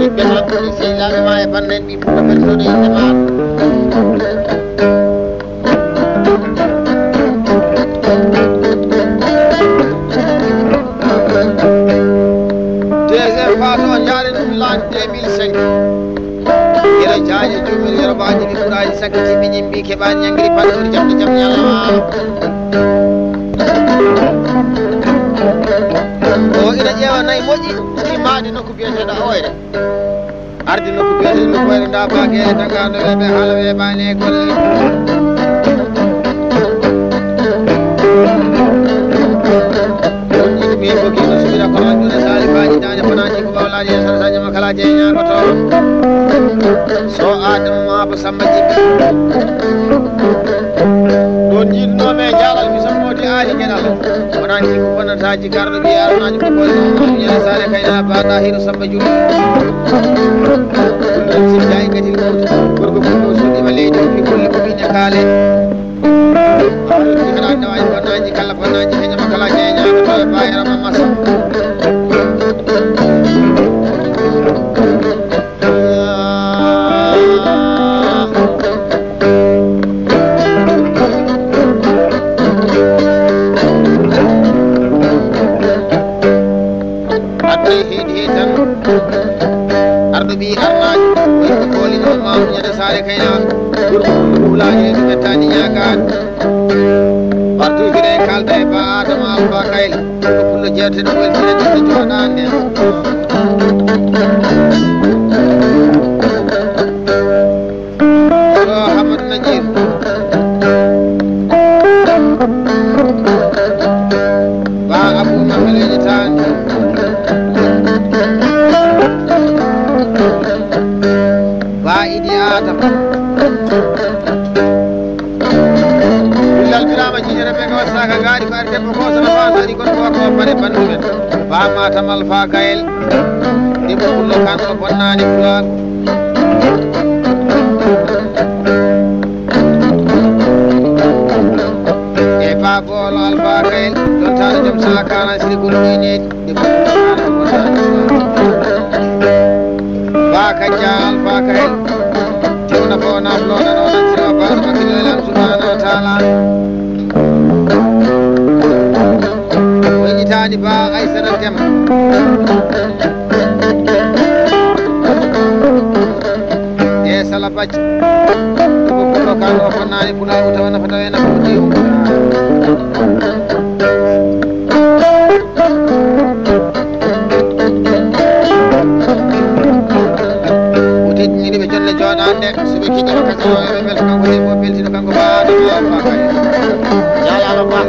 Betul sehingga memang panen di profesor ini memang. Deuxième phase on jaare dum l'an 2005. Ira jaaje jumel ira baaji bi quraaji sakati bi jimbi ke baan nyangiri pandori jamde jam yalla. O ira jewa nay moji di maadi nokku biyeteɗo oyre ardi nokku biyeteɗo no koyre nda bagele tagano weɓe haala we bani e golle on jiɗi mi bogino subira kono june sali baji dane bonaji ko bawlaji e sarasaji makala jeeñagoto so adama mabo samba jibbi ɗon jiɗnoɓe jaalal mi sammode aali gueɗal wonani ko wonataji garɗo mbi aranaji ko boyno sare kayna baɗa hiro samba juri ɗum sirda e gatil mawti gorko gonɗo soɗima leydi mi golle ko mine kaale ɗigaɗa nawaji bonnaji kala bonnaji heñama kala jeeñagoto e bayirama massa arɗo ɓi arnaji wayko kolino mam ñande sare kayna gorko wulaji e mettani ñagan partujire kalda e ba adama alba kayl ko pullo jeeteɗo weltine ɗiɗo joɗande so hamadou najir ba abou mameleji tan idi adam billal birama jinere be ko saka gaari ko arde ko sana faasari kon ko ko bare bandumen ba matamal fa kayel debbo kullo kan ko bonnani fulal e ba bol alfa kayel don tara jom saka na siri gulmi ne debbo kan ko bonnani ba kanja alfa kayel tewna ko naflona noon sira ba makkilelam subhanahu wa ta'ala wajitani ba aysana dem e sala bacc ko kan o fonnani pula o tawana fatawena ko diu joɗande soɓe kiƴama kasinoɓe bel kanko debbo beltino kanko baadama fakay yalalo ba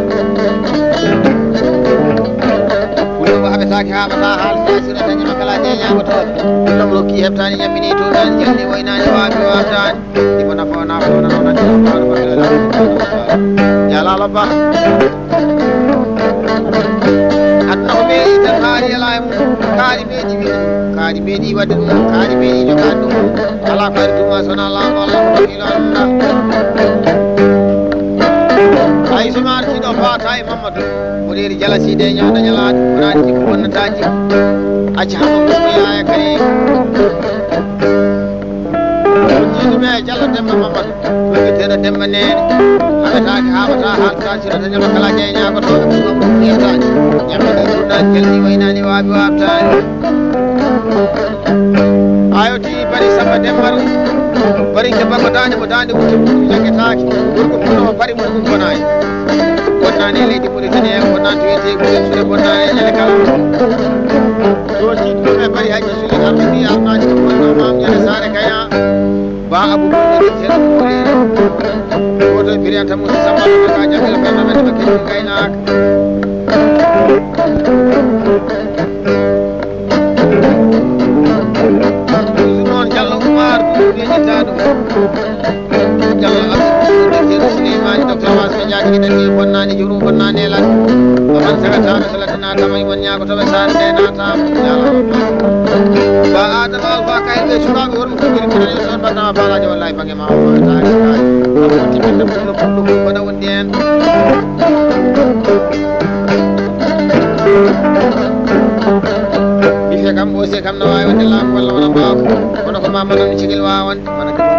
pullomo haɓetake haɓata haalta sino dañima kala jeeñagotoɓe pullomo rokki heɓtani ñammini toɗani jalni woynani wawi wawtani ɗimo nafona fona noonandiaɗo yalalo ba aduna ko meeɗi tan haali ala e mum kaari meeɗi wi kaari meeɗi wadde ɗum kaari meeɗi jogani ɗum ala ko ari tuma sona laamu allah ko wakkilo alumɗa hay sono artiɗo fata e mamadou woɗeri jalaside e ñawda ñalade wonani jikko bonnataji acca hamo gurmoya e kadi jiiɗume e diallo demba mamadou toguiteɗo demba nene haɓetake haɓata haalta sirata ñama kala jeeñagotoɓe ɗum yewtaji ñammini tournaji jalni waynani waaɓi wabtani ayoti bari samba dembal bari ke baggo dande mo dande ko tebbu jaggetake gorko puno bari mo dum bonayi bonnani leydi Mauritanie en bonnani wiyete ko sure bonnani ñande kala to jiɗɗo e bari haji suli ardi mbi arnaji ko bonno mam ñande sare kaya ba abou boɗi ten koli woto biriyanta musa samba ɗo ka jangel ɓerno men ɓe keɗi gaynaka Jallo Abdou Souleymane docteur Wasso Diagne dani bonnani juru bonnani lan baman sagata salatana tamay won nyaago to be sare de nata ba adama alfa kay be sukabe won ko giri ko son bana bala jo wallahi bangi ma ta ko timbe ko bana won den bi fe kam o se kam no wawi wonde laamu walla wona mbawka kono ko mamadou mi cigel wawa wonde wona ko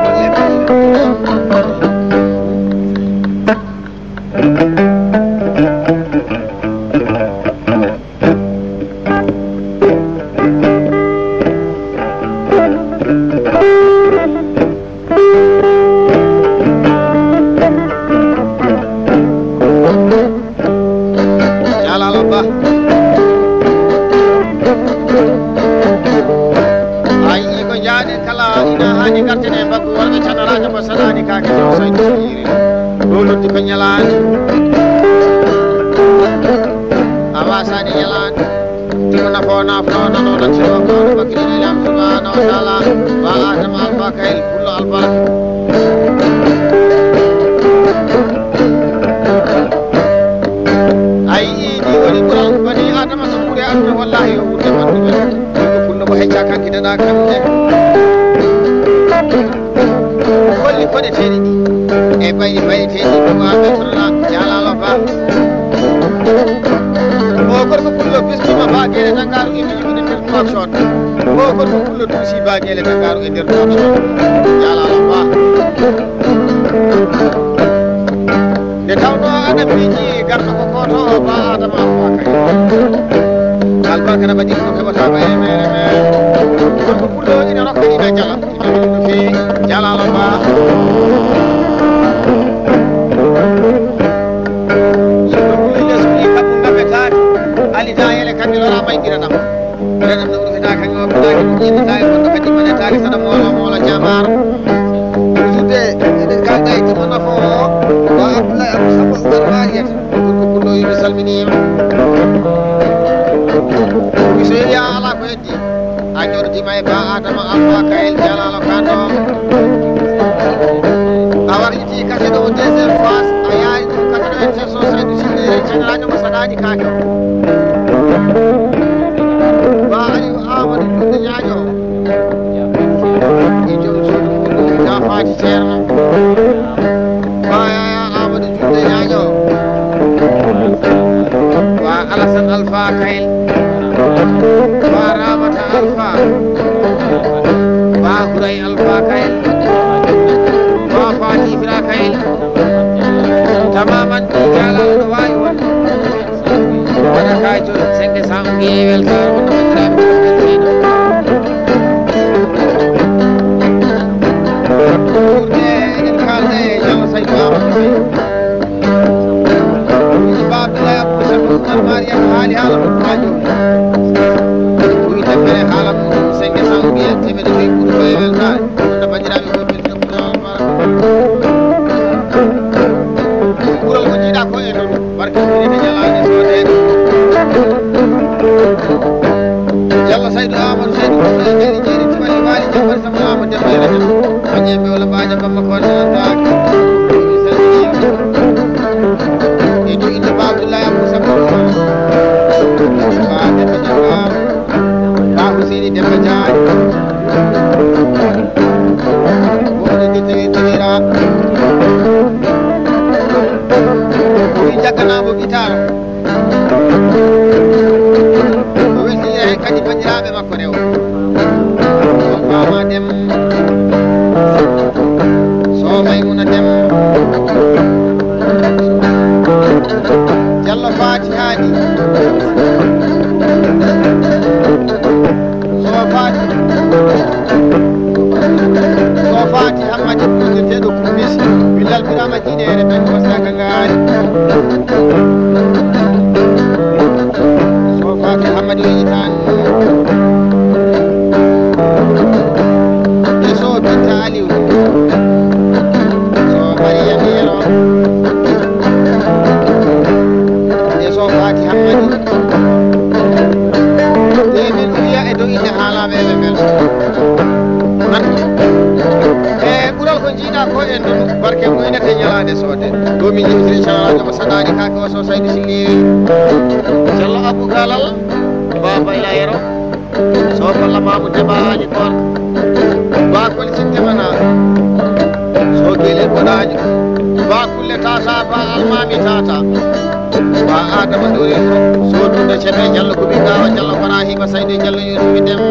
ba kulle tata ba almami tata ba adama dori so tunda cebe jallo ko bi gawa jallo Ibrahima sayde jallo yoni dem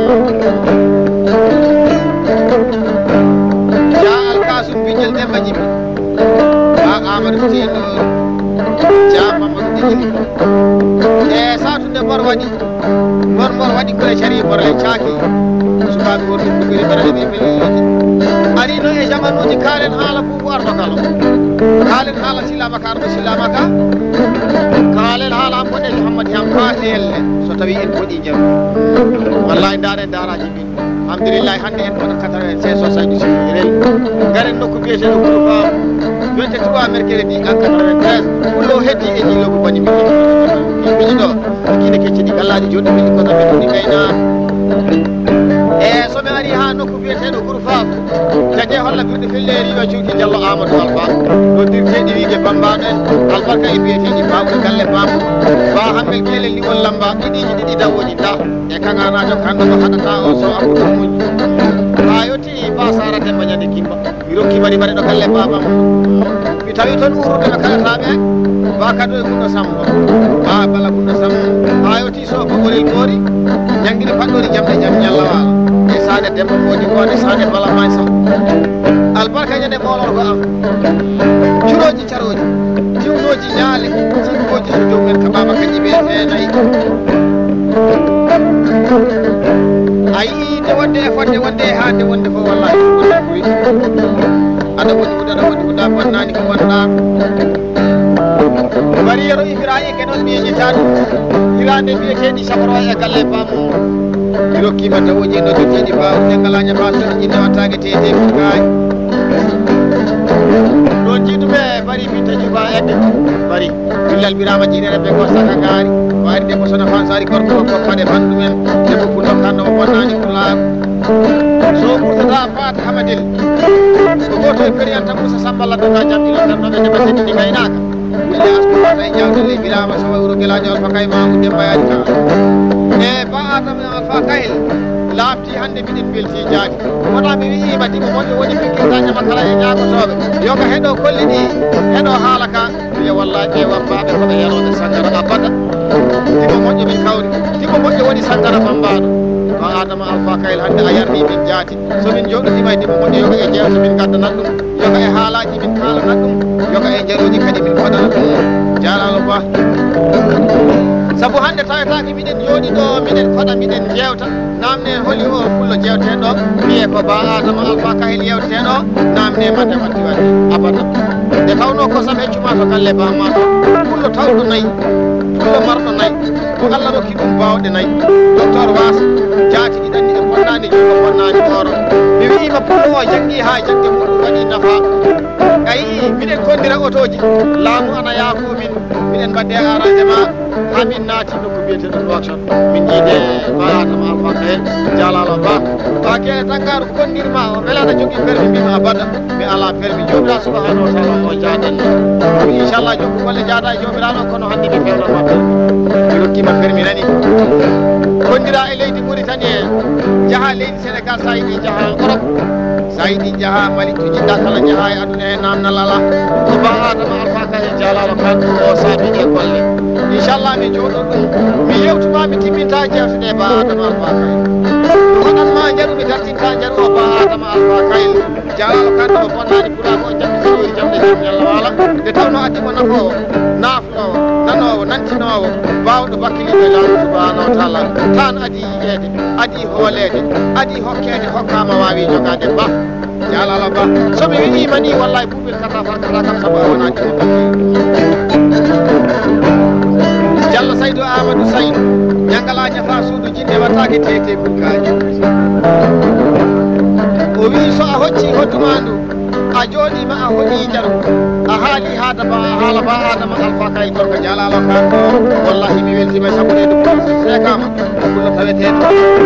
ya alkasum bijel dem bajibi ba Amadou Tino ja Mamadou Dijili e satunde bor wadi ko shari bor le chaki subabe wor dum ko berade be beliji ari no e jamanuji kalen hala fu wardo kala kalen hala silamaka kalen hala bodde Muhammad yam faatelle so tawi en bodi jam wallahi daraji bi alhamdulillah hande en wona 96 so saydi sirel garen nokku biete do ko fa 23 mercredi en 93 kullo heddi e jilo ko bani mi do kine kecci di gallaji jodi mi ko tabe ni kayna e so be ari ha nokku biete do ko fa jaje holla bi filleri yo cuuki jallo Amadou Alfa do dirteedi wiide bambaden albarka e biete di bawo galle babu ba hambe gele li wol lamba didi dawoji da e kangana jo kando ko hadata o so abudu muñ ba yoti ba sarate bañade kimba wirokki bari bare do galle baba mi tawi ton urude be kala tabe ba kado e kunno sambo ba bala kunno sambo ba yoti so ko gorel gori jangini paddori jamde jam nyalla wala e sade debbo modi ko de sade bala may sam albarka nyane bolor ko am curoji caroji jiwnoji nyaale jikkoji so jomen ka baba kanji be fenay ayi de wonde e fodde wonde e hande wonde fo wallahi wonde koy ada woni uda bonnani ko wonda bari yero Ibrahima ke non mi nyitaadu irande bietedi sabro e galle bamu irokki mata woji no jotti baaw ne galanya baso ni nawataage tete kay don jidume bari bitaji ba edde bari billal birama jinere be ko saka gaari wari de ko sona fansari korko ko pade bandumen de ko kuno kanno bonnani kula so burta faat hamadil ko goto e periyanta musa samballa do ga jamdi lo tan no be basedi ni gaynaka wille asko tay jawde le birama so wuro gelañol fakay mamu dembayani ta e ba adam alfa kayl laafti hande bidin belti jaati wona mi wi mati mo woni fikirtaña makala e ñaago sobe yoga hedo kolli ni hedo halaka ya wallahi wabbabe ko be yarobe sangara abada timo moƴƴo min kawri timo moƴƴo woni sangara bambado ba adama alfa kayl hande a yarni min jaati so min joɗotima e timo moƴƴo yoga e jeew so min gaddanat ɗum yoga e haalaji min kalanat ɗum yoga e jaroji kadi min fodana ɗum jaralo ba sabu hande tawetaki miɗen jooɗi ɗo miɗen koɗa miɗen jewta namne holi o fullo jewteɗo wiye ko ba adama alfa kahel yewteɗo namne mate watti waɗi abada nde tawno ko sam heccuma to galle bamma to fullo tawɗo nayyi fullo marɗo nayyi ko Allah rokki ɗum bawɗe nayyi docteur was jaati ɗiɗanni e bonnani juugo bonnani oro mi wiima fullo o janggi ha jangge muɗum waɗi nafa ayi miɗen kondira otoji laamu ana yaafo min miɗen mbadde arrangement ha min naati nokku biyeteɗo workshop min jiide baatama alfa kayen jalalo ba kene tangaru kondirma o welana jogui permi mbima abada mi ala permi jomira subhanahu wa taala o jaaden inchallah jokku golle jaada e jomiraɗo kono hande mi fewnanma permi mi rokkima permi nani kondira e leydi Mauritanie jaaha leydi Sénégal sa yiɗi jaaha Europe sa yiɗi jaaha Mali to jiɗɗa kala jaaha e aduna e namdal ala ko ba adama alfa kayen jalalo kan o saabi e golle inchallah mi jooɗo ɗum mi yewtuma mi timminta jewtude ba adama alfa kayl hoɗanma jaru mi dartinta jaru o ba adama alfa kayl jalalo kanto o bonnani ɓurako o jamɗi sirori jamɗe jam ñalla wala nde tawno addimo nafowo nafnowo nanowo nantinowo bawɗo bakkiliɗo laamu subhanahu wa taala tan adi yiyeede adi hoolede adi hokkede hokkama wawi jogade ba jalalo ba somi wiɗima ni wallahi buɓel kata fakata kam saabu a wona dimo Jallo Saydou Amadou Saydou ñangala ñafa suudu jinne wattake tete bukaji o wi so a hocci hoddumandu a jooɗima a hoɗi jaru a haali haada ba a haala ba adama alfa kay gorko jalalo kan wallahi mi weltima e sabuɗeɗo sekama kullo taweteto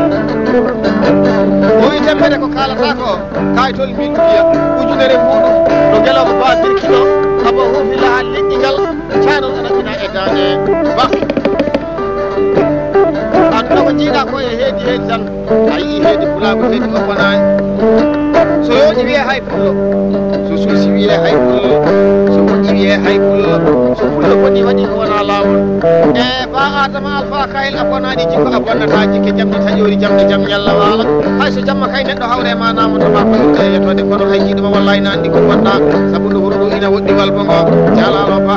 o wi temmede ko kalata ko kaytol min wiya ujunere muɗum ɗo guelowo ba birkino abo hufila ha leƴƴigal cano anaɗina e dane ba anduɗa ko jiiɗa ko e heedi tan a yii heedi fulago heedi oppanani so yoƴi wiye hay pullo so suusi wiye hay pullo so moƴƴi wiye hay pullo so kono koni waɗi ko wona lawol e ba adama alpha kayel a bonani jikko a bonnata jikke jamdi taƴori jamde jam ñalla wala hay so jamma kay neɗɗo hawre ma namatoma ko yettode kono hay jiɗoma wallay na andi ko gonɗa saabu ndu huuro ndu ina woɗɗi walba ngo jalalo ba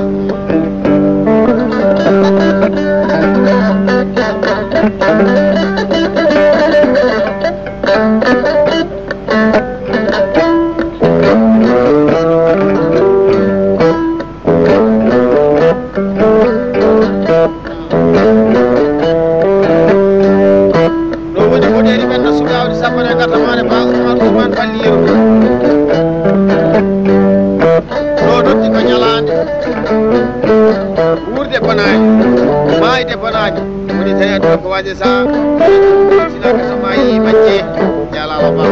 sa sina ka samayi macce jalala ba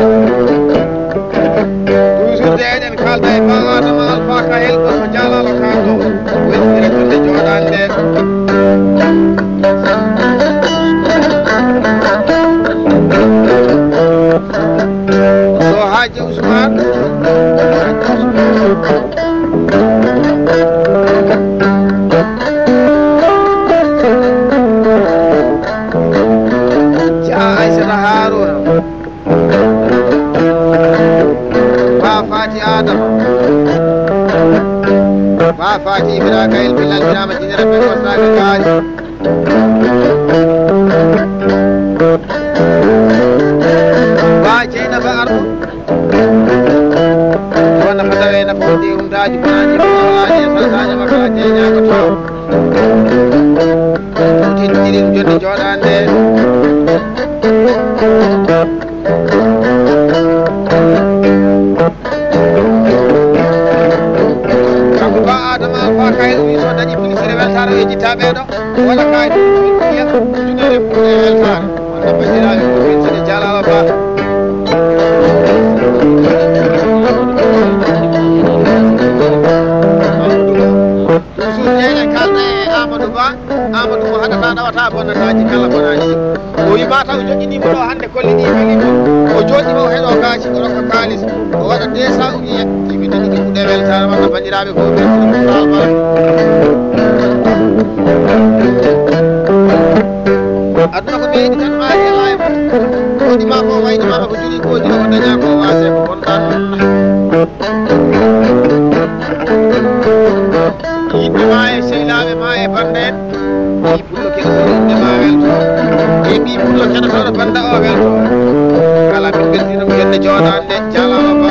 toujours de eden kalda e ba adama alpha ka hel ko jalala ka do woni tunde jodande so haji usman فاتي براك البلال برامة ربك وسراك قال باجينا بأرض وانا فتوين فوتي امتاج بناني بناني سلطاني وكاجينا كتو توتي تجريم جوني جودان دي jitaɓeɗo waɗa kayit iya junere ɓurde weltare wonde bandiraɓe ko winsede jalala ba toujours ƴeƴen kalɗa e amadou ba amadou mo haɗata ɗawata bonnataji kala bonaji o wima taw joƴinimo ɗo hande kollini welimo o joɗima o heɗo gaci o rokka kalis o waɗa 200 ujiye timina ɗiɗi ɓuuɗe weltare wonde bandiraɓe ko winsede alba aduna ko ɓeydi tan maari laay koɗi ma ko wayno mama ko juri koji o daña ko wase ko gonɗan yimɓe ma e sehlaɓe ma e bande en ɓi pullo keɗotoɗo inde ma welto e ɓi pullo keɗotoɗo banda o welto kala min beltinamo yonde jooɗande jalama ba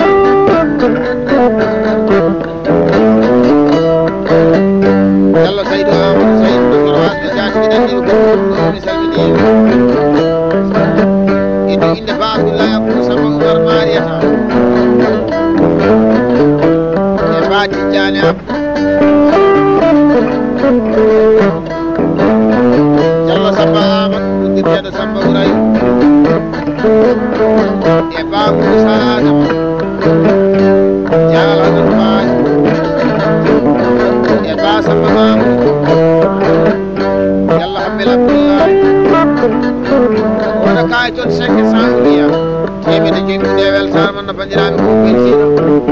Yallo Saydou Amadou Saydou Dr Wasde Diagne ɗiɗanɗiɗo goɗɗo mi salmini ido inde ba Abdoulaye Abdou Samba Oumar Mariata e ba Tidiane Ab Diallo Samba Amadou ɗuggirteɗo Samba Houraye e ba Moussa Adama Diala ɗon Baye e ba Samba Mamadou Yalla Hamel Abdoulaye wona kay ton 500 uliya temede joyɗude weltare man no bandiraɓe ko weltino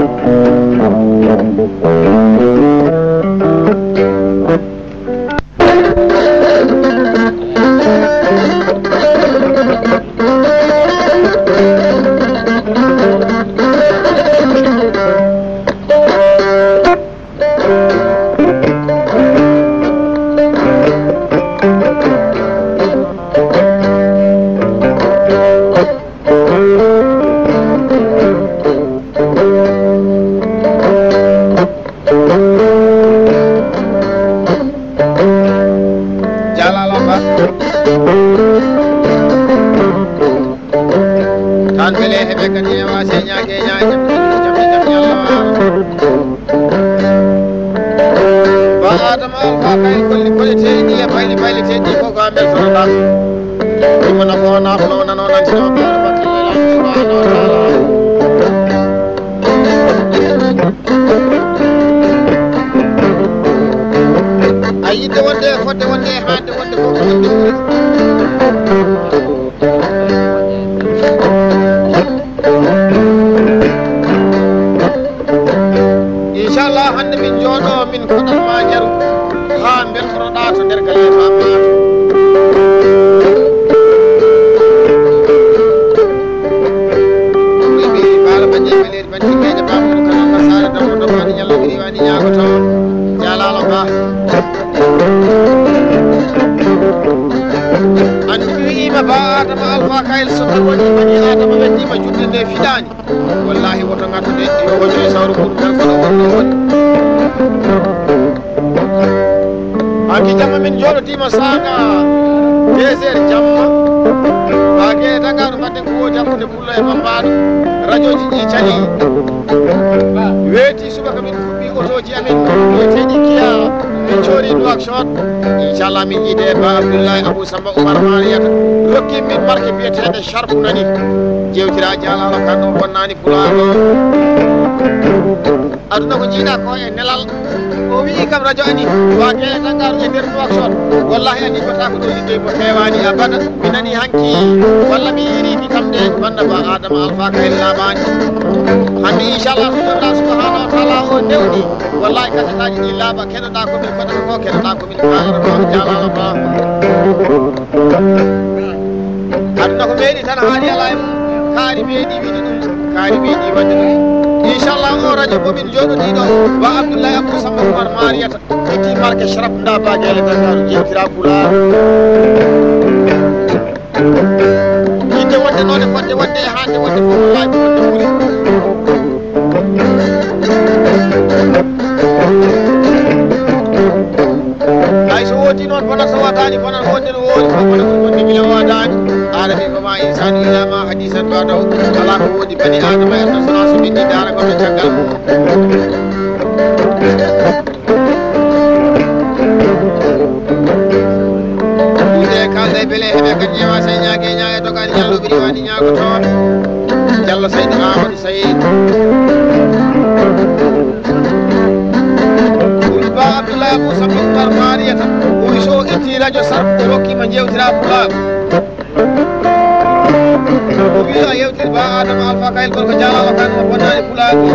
tan bele heɓe kadi e wase ñague ñague jamde jam yallah ba adama alfa kay kolli koleteɗi e bayli bayleteɗi fof ko amel sonoɗa ɗimo nafo naflo nano nantino ɓeɗo bakkilelaɗo subhanahu wa taala a yidde wonde fodde wonde e hande wonde fof ko wonde ɓuuri inchallah hande min jooɗo min koɗatma jaru fiɗani wallahi woto gattude yo hoƴoye sawru muɗum tan kono wonno woni hanki jamma min joɗotima saga 2 heures jamma bage Dakar mbaɗen ko wodi hakkude pullo e bambaɗo radio ji ɗi cali weeti subaka min fuɓɓi otoji amin weteɗi Kia min coori Nouakchott inchallah min yiide ba Abdoullahi Abou Samba Oumar Mariata rokki min marque biyeteɗe Sharp nani jewtira jalalo kanɗo bonnani pulaɗo aduna ko jiiɗa ko e nelal o wi kam radio ani wage Dakar e nder Nouakchott wallahi ani kota ko ɗo liggey mo fewani abada mi nani hanki walla mi yirimi kamde banda ba Adama Alpha Kayel labani hande inchallah so jomɗa subhanahu wa taala o dewni wallahi kasetaji ɗi laaɓa keɗoɗa komin koɗata ko keɗoɗa komin kalata ko jalala ba aduna ko meeɗi tan haali ala e kaari meeɗi wiɗi ɗum kaari meeɗi wadde ɗum inchallah o radio momin joɗoɗiɗo ba Abdoullahi Abou Samba Oumar Mariata itti marque Sharp nda bagele Dakar jewtira pulaar yidde wonde noone fodde wonde e hande wonde fof wallahi ko wonde ɓuuri hay so woodi noon bonan so waɗani bonan wonde no woodi ko bonan ko wonde gila waɗani aɗa wi koma insanu ilama hadisan badaw ala ko woodi bani adama en nasona so ɓiɗɗi dara goto caggal ɗude kalde beele heɓe kadi ƴewa say ñague ñague dogani ñallo ɓiɗi wani ñaago toon Diallo Seydou Amadou Sayid ba Abdoullahi Abou Samba Oumar Mariata oyi so itti radio Sharp o rokkima jewtira pulago o wi a yewtiri ba Adama Alpha Kayel gorko jalalo kanmo bonnani pulago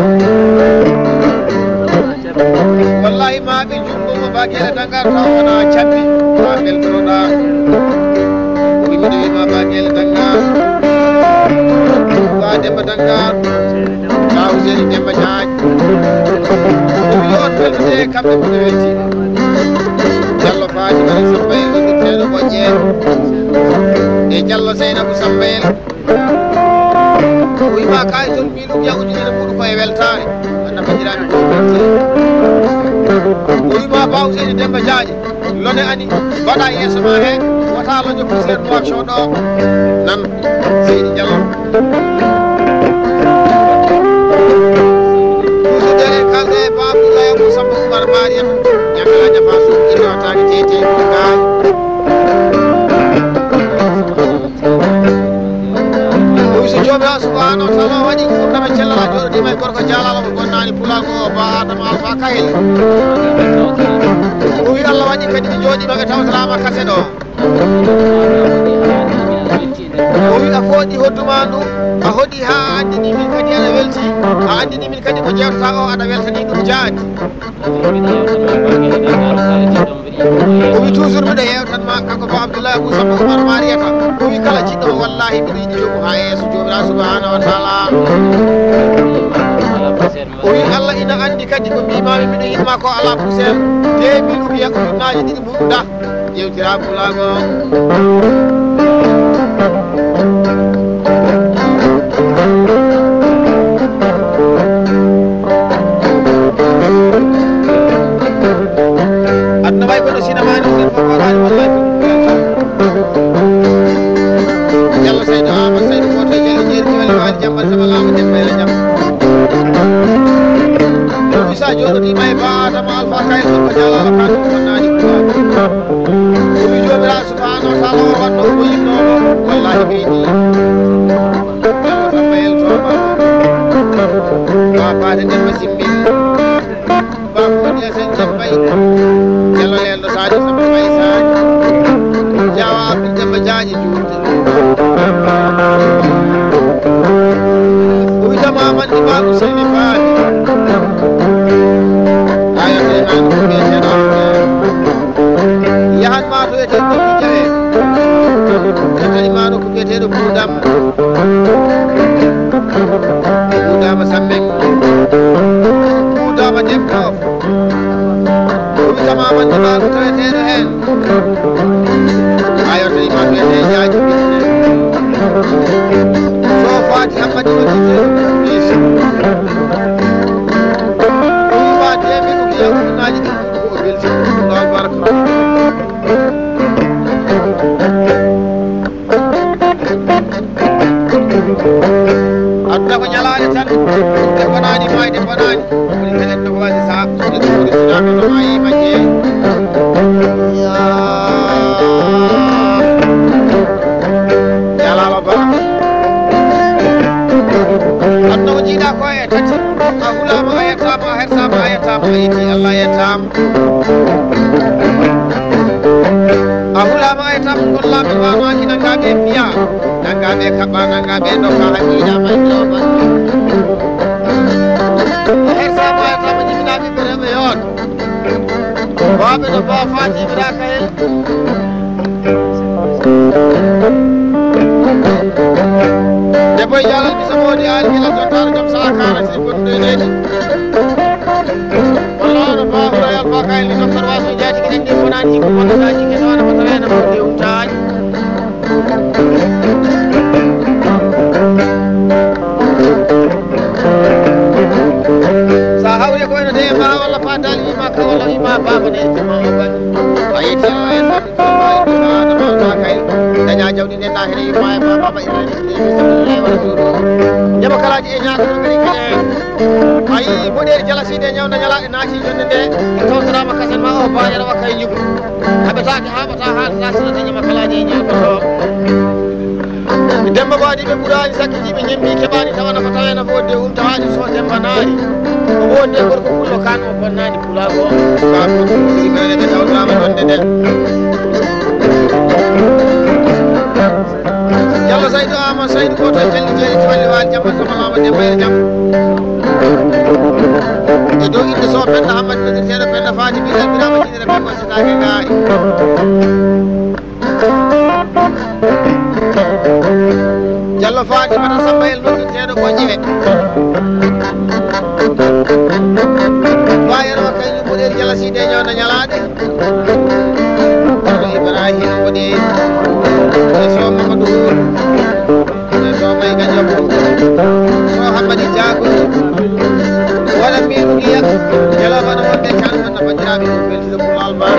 wallahi maɓe jungomo bagele Dakar taw wona cabbi ma beltoroɗa o wi miɗo wima bagele Dakar ba Demba Dakar kaw seni Demba Diagne o wi on weltude kamɓe koɓe welti Diallo Fatimata Sambayel ɗoɗirteɗo Boƴƴe e Diallo Seynabou Sambayel o wima kayi toon mbiɗum yawudinene muɗum koye weltare anna fajirami ko welti o wima baw seni Demba Diagne lone ani mbaɗa yeeso ma he wota lojo poussiére Nouakchott ɗo nan Seydi Diallo dere kalde ba Abdoullahi Abou Samba Oumar Mariata ñamela ñafa suuf innotaki tete ko gaaj o wi so jomira subhanahu wa taala waɗi ɓurdama cellala joɗoɗima e gorko jalala mo gonnani pulago o ba Adama Alpha Kayel o wi Allah waɗi kadi ɓe jooɗima ɓe tawtorama kase ɗo o wi a fooɗi hodduma ɗum a hoɗi ha andini min kadi aɗa welti a andini min kadi ko jewtata o aɗa weltani ɗum jaadi o wi toujours mbiɗo yewtanma kanko ba Abdoullahi Abou Samba Oumar Mariata o wi kala jiɗɗo wallahi mbiɗo yiɗi yogu ha yeeso jomiraɗo subhanahu wa taala o wi Allah ina andi kadi ko mbimami mbiɗo yiɗma ko ala poussiére 2000 ubiya ujunnaji ɗiɗi mbuɗɗa jewtira pulago aduna way kono sinamani oɗen fof waɗani wallahi Diallo Seydou Amadou Seydou goto e leli jeeri walla waali jambal sama laamu dembele jam o wi sa joɗoɗima e ba Adama Alpha Kayel gorko jalala kanko bonnani o wi jomiraɗo subhanahu wa taala o wanno ko yinnomo wallahi ɓeydi Diallo Sambayel toba ba fade Demba Simbil ba fodi Asen Jambay Diallo lelɗo Sadio Samba Faye Sadio Diawa Abdou Demba Diagne juurde o witama manɗi ba Ousseyni Fadi ayateenani ko ɓeeteɗo yahan ma to eten ɗoɓi jawe etanimano ko ɓeeteɗo Boudama Boudama Sambeng Boudama Demkof o witama manɗi ma ko taweteɗo hen ayotanima to ete jaaji ɓiɗɗe so fati Muhammad ibn Idris ba temi ko ya kunaji ko belti Allah baraka adda ko nyalaade tan de banani mayde banani woni kelen do waji sa de ko sinabe no mayi majje ya yalama ba adda ko jida ko e tati ahulama ayatama hersama ayatama ayati Allah yatam ahulama ayatam kullama wa ina ngabe fiya nangabe kaba nangabe no ka hamida majjo ba hersama ayatama jibina bi bereme yon babe no ba fati bira kay de boy jalal bi samodi ali la tontar jam sala kara ci gonde ledi wallahi ba royal ba kay li doktor waso jati ki ndi fonani ko wona daji ke wana ko tawena mo de utaaj sa hawre ko ene de ma wala fatal ma ka wala ma baba de ma ban ayati en ma kay daña jawdi ne na hene ma baba irani sallallahu alaihi wasallam jaba kalaji e nyaako ngari kene ayi bodere jalasi de nyawna nyala naati jonde de tawtrama kasen ma o baayara wakay yugo habataake habata hal nasina de nyama kalaji e nyaako to demba baadi be burani sakki jibe nyembi kebani tawana ko tawena fo de tawaji so demba naari ko wonde gorko kullo kan o bonnani pulago ba ko ibere be tawtrama jonde de Yalla saydu ama saydu ko tan jalli jeli tawalli wal jamba sama lama de bayr jam e do inde so ben Ahmad bin Sera ben Fati bi rabbi ma jidere be ko sita ke gaay Jallo Fati bata sambayel no teedo ko jiwe wayero kay ñu bodel jalla side ñoo na ñalaade Ibrahim woni so Mamadou so may gañam so Hamadi Jago wala mi ngi yak jala bana wonde kan na banjaabi ko belti ko lal ba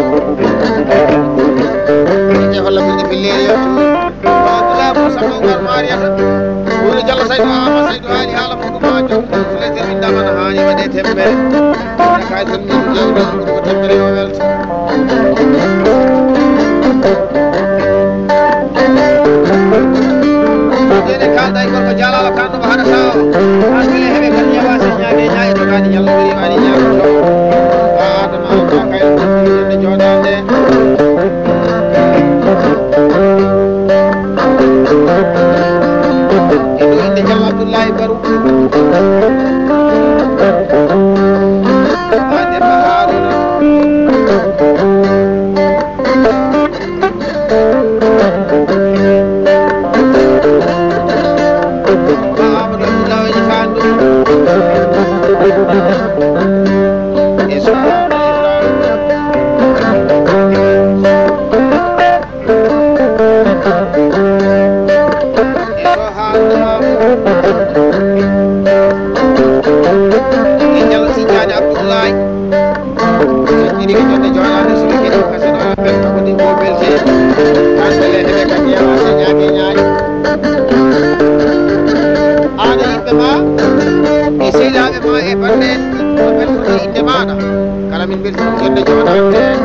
ni wala bi bille yo wala mo sama ngar mariya wala jalla saydu ama saydu hali hala mo ko ma jom le termi damana hani wade tembe kay tan mi jawdo ko tembe yo welti dene kalda ko ko jalala kan ko hada saw asile hebe kan yawa se nyaage nyaage to gadi yalla bari wani nyaage to adama ko kay ne jodande edo inde jalla abdullahi baru ade baharuna kala min bir jonde jonande